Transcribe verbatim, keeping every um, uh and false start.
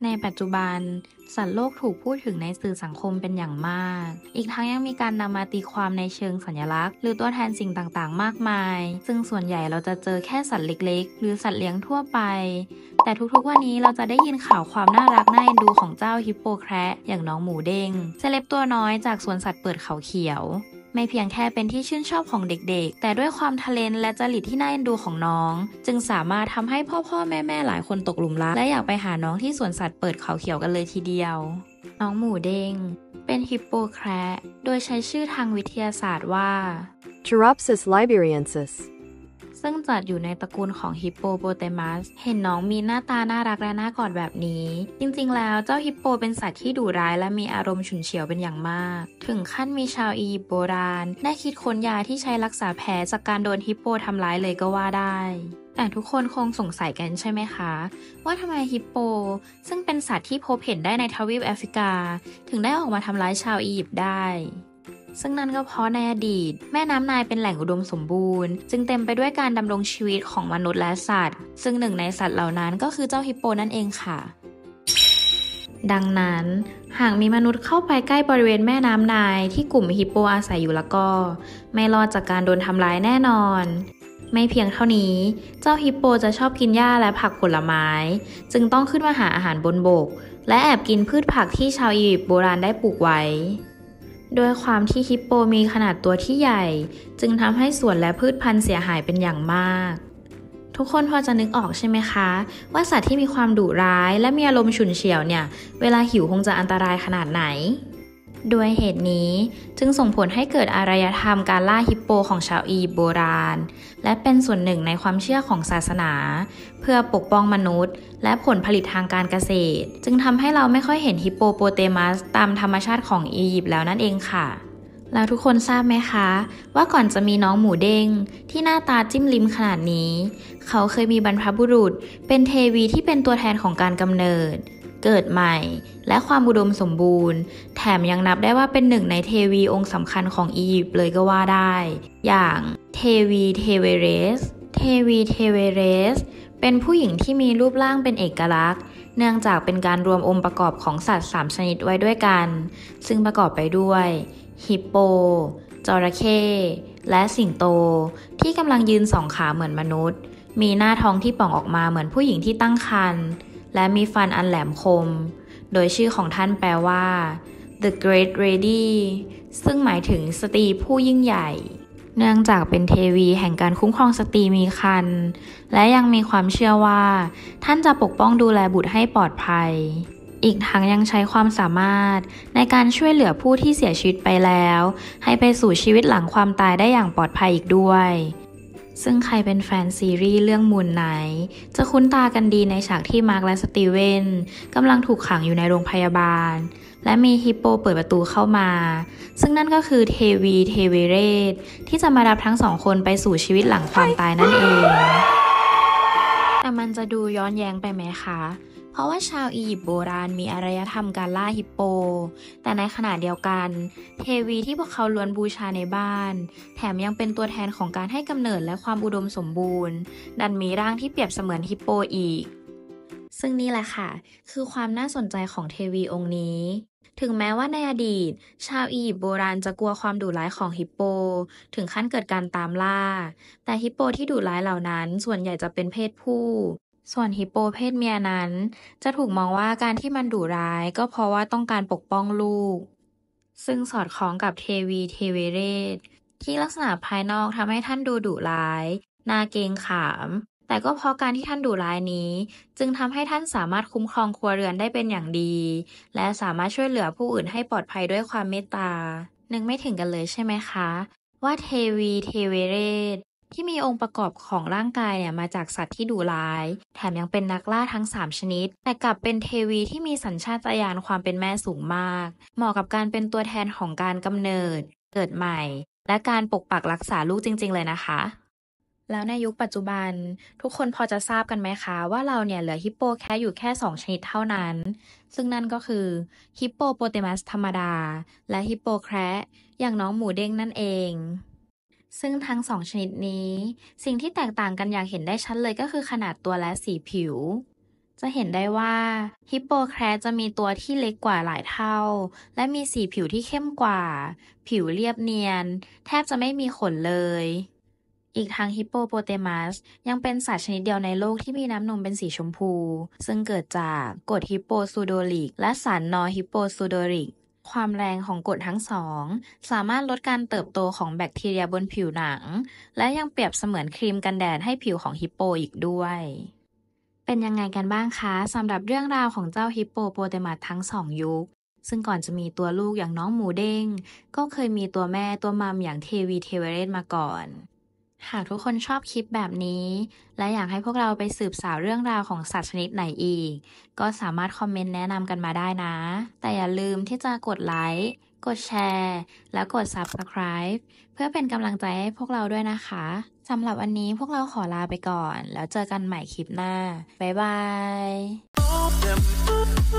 ในปัจจุบันสัตว์โลกถูกพูดถึงในสื่อสังคมเป็นอย่างมาก อีกทั้งยังมีการนำมาตีความในเชิงสัญลักษณ์หรือตัวแทนสิ่งต่างๆมากมาย ซึ่งส่วนใหญ่เราจะเจอแค่สัตว์เล็กๆหรือสัตว์เลี้ยงทั่วไป แต่ทุกๆวันนี้เราจะได้ยินข่าวความน่ารักน่าเอ็นดูของเจ้าฮิปโปแคระอย่างน้องหมูเด้งเซเลบตัวน้อยจากสวนสัตว์เปิดเขาเขียวไม่เพียงแค่เป็นที่ชื่นชอบของเด็กๆแต่ด้วยความทะเลนและจริตที่น่าเอ็นดูของน้องจึงสามารถทำให้พ่อๆแม่ๆหลายคนตกหลุมรักและอยากไปหาน้องที่สวนสัตว์เปิดเขาเขียวกันเลยทีเดียวน้องหมูเด้งเป็นฮิปโปแคระโดยใช้ชื่อทางวิทยาศาสตร์ว่า Turopsis liberiensis ซึ่งจัดอยู่ในตระกูลของฮิปโปโปเตมัสเห็นน้องมีหน้าตาน่ารักและน่ากอดแบบนี้จริงๆแล้วเจ้าฮิปโปเป็นสัตว์ที่ดุร้ายและมีอารมณ์ฉุนเฉียวเป็นอย่างมากถึงขั้นมีชาวอียิปต์โบราณได้คิดค้นยาที่ใช้รักษาแผลจากการโดนฮิปโปทำร้ายเลยก็ว่าได้แต่ทุกคนคงสงสัยกันใช่ไหมคะว่าทำไมฮิปโปซึ่งเป็นสัตว์ที่พบเห็นได้ในทวีปแอฟริกาถึงได้ออกมาทำร้ายชาวอียิปต์ได้ซึ่งนั่นก็เพราะในอดีตแม่น้ำไนล์เป็นแหล่งอุดมสมบูรณ์จึงเต็มไปด้วยการดำรงชีวิตของมนุษย์และสัตว์ซึ่งหนึ่งในสัตว์เหล่านั้นก็คือเจ้าฮิปโปนั่นเองค่ะดังนั้นหากมีมนุษย์เข้าไปใกล้บริเวณแม่น้ำไนล์ที่กลุ่มฮิปโปอาศัยอยู่แล้วก็ไม่รอดจากการโดนทำร้ายแน่นอนไม่เพียงเท่านี้เจ้าฮิปโปจะชอบกินหญ้าและผักผลไม้จึงต้องขึ้นมาหาอาหารบนบกและแอบกินพืชผักที่ชาวอียิปต์โบราณได้ปลูกไว้ด้วยความที่ฮิปโปมีขนาดตัวที่ใหญ่จึงทำให้สวนและพืชพันธุ์เสียหายเป็นอย่างมากทุกคนพอจะนึกออกใช่ไหมคะว่าสัตว์ที่มีความดุร้ายและมีอารมณ์ฉุนเฉียวเนี่ยเวลาหิวคงจะอันตรายขนาดไหนด้วยเหตุนี้จึงส่งผลให้เกิดอารยธรรมการล่าฮิปโปของชาวอียิปต์โบราณและเป็นส่วนหนึ่งในความเชื่อของศาสนาเพื่อปกป้องมนุษย์และผลผลิตทางการเกษตรจึงทำให้เราไม่ค่อยเห็นฮิปโปโปเตมัสตามธรรมชาติของอียิปต์แล้วนั่นเองค่ะแล้วทุกคนทราบไหมคะว่าก่อนจะมีน้องหมูเด้งที่หน้าตาจิ้มลิ้มขนาดนี้เขาเคยมีบรรพบุรุษเป็นเทวีที่เป็นตัวแทนของการกำเนิดเกิดใหม่และความอุดมสมบูรณ์แถมยังนับได้ว่าเป็นหนึ่งในเทวีองค์สำคัญของอียิปต์เลยก็ว่าได้อย่างเทวีเทเวเรสเทวีเทเวเรสเป็นผู้หญิงที่มีรูปร่างเป็นเอกลักษณ์เนื่องจากเป็นการรวมองค์ประกอบของสัตว์สามชนิดไว้ด้วยกันซึ่งประกอบไปด้วยฮิปโปจระเข้และสิงโตที่กำลังยืนสองขาเหมือนมนุษย์มีหน้าท้องที่ป่องออกมาเหมือนผู้หญิงที่ตั้งครรภ์และมีฟันอันแหลมคมโดยชื่อของท่านแปลว่า The Great Lady ซึ่งหมายถึงสตรีผู้ยิ่งใหญ่เนื่องจากเป็นเทวีแห่งการคุ้มครองสตรีมีครรภ์และยังมีความเชื่อว่าท่านจะปกป้องดูแลบุตรให้ปลอดภัยอีกทั้งยังใช้ความสามารถในการช่วยเหลือผู้ที่เสียชีวิตไปแล้วให้ไปสู่ชีวิตหลังความตายได้อย่างปลอดภัยอีกด้วยซึ่งใครเป็นแฟนซีรีส์เรื่องมูนไนท์จะคุ้นตากันดีในฉากที่มาร์คและสตีเวนกำลังถูกขังอยู่ในโรงพยาบาลและมีฮิปโปเปิดประตูเข้ามาซึ่งนั่นก็คือเทวีเทเวเรศที่จะมารับทั้งสองคนไปสู่ชีวิตหลังความตายนั่นเองแต่มันจะดูย้อนแย้งไปไหมคะเพราะว่าชาวอียิปต์โบราณมีอารยธรรมการล่าฮิปโปแต่ในขณะเดียวกันเทวีที่พวกเขาล้วนบูชาในบ้านแถมยังเป็นตัวแทนของการให้กำเนิดและความอุดมสมบูรณ์ดันมีร่างที่เปรียบเสมือนฮิปโปอีกซึ่งนี่แหละค่ะคือความน่าสนใจของเทวีองค์นี้ถึงแม้ว่าในอดีตชาวอียิปต์โบราณจะกลัวความดุร้ายของฮิปโปถึงขั้นเกิดการตามล่าแต่ฮิปโปที่ดุร้ายเหล่านั้นส่วนใหญ่จะเป็นเพศผู้ส่วนฮิปโปเพศเมียนั้นจะถูกมองว่าการที่มันดุร้ายก็เพราะว่าต้องการปกป้องลูกซึ่งสอดคล้องกับเทวีเทเวเรศที่ลักษณะภายนอกทำให้ท่านดูดุร้ายน่าเกรงขามแต่ก็เพราะการที่ท่านดุร้ายนี้จึงทำให้ท่านสามารถคุ้มครองครัวเรือนได้เป็นอย่างดีและสามารถช่วยเหลือผู้อื่นให้ปลอดภัยด้วยความเมตตานึกไม่ถึงกันเลยใช่ไหมคะว่าเทวีเทเวเรศที่มีองค์ประกอบของร่างกายเนี่ยมาจากสัตว์ที่ดุร้ายแถมยังเป็นนักล่าทั้งสามชนิดแต่กลับเป็นเทวีที่มีสัญชาตญาณความเป็นแม่สูงมากเหมาะกับการเป็นตัวแทนของการกำเนิดเกิดใหม่และการปกปักรักษาลูกจริงๆเลยนะคะแล้วในยุคปัจจุบันทุกคนพอจะทราบกันไหมคะว่าเราเนี่ยเหลือฮิปโปแค่อยู่แค่สองชนิดเท่านั้นซึ่งนั่นก็คือฮิปโปโปเตมัสธรรมดาและฮิปโปแคระอย่างน้องหมูเด้งนั่นเองซึ่งทั้งสองชนิดนี้สิ่งที่แตกต่างกันอย่างเห็นได้ชัดเลยก็คือขนาดตัวและสีผิวจะเห็นได้ว่าฮิปโปแคระจะมีตัวที่เล็กกว่าหลายเท่าและมีสีผิวที่เข้มกว่าผิวเรียบเนียนแทบจะไม่มีขนเลยอีกทั้งฮิปโปโปเตมัสยังเป็นสัตว์ชนิดเดียวในโลกที่มีน้ำนมเป็นสีชมพูซึ่งเกิดจากกรดฮิปโปซูโดริกและสารนอร์ฮิปโปซูโดริกความแรงของกรดทั้งสองสามารถลดการเติบโตของแบคทีเรียบนผิวหนังและยังเปรียบเสมือนครีมกันแดดให้ผิวของฮิปโปอีกด้วยเป็นยังไงกันบ้างคะสำหรับเรื่องราวของเจ้าฮิปโปโปเตมัสทั้งสองยุคซึ่งก่อนจะมีตัวลูกอย่างน้องหมูเด้งก็เคยมีตัวแม่ตัวมัมอย่างเทวีเทเวเรศมาก่อนหากทุกคนชอบคลิปแบบนี้และอยากให้พวกเราไปสืบสาวเรื่องราวของสัตว์ชนิดไหนอีกก็สามารถคอมเมนต์แนะนำกันมาได้นะแต่อย่าลืมที่จะกดไลค์กดแชร์และกด ซับสไครบ์ เพื่อเป็นกำลังใจให้พวกเราด้วยนะคะสำหรับวันนี้พวกเราขอลาไปก่อนแล้วเจอกันใหม่คลิปหน้าบ๊ายบาย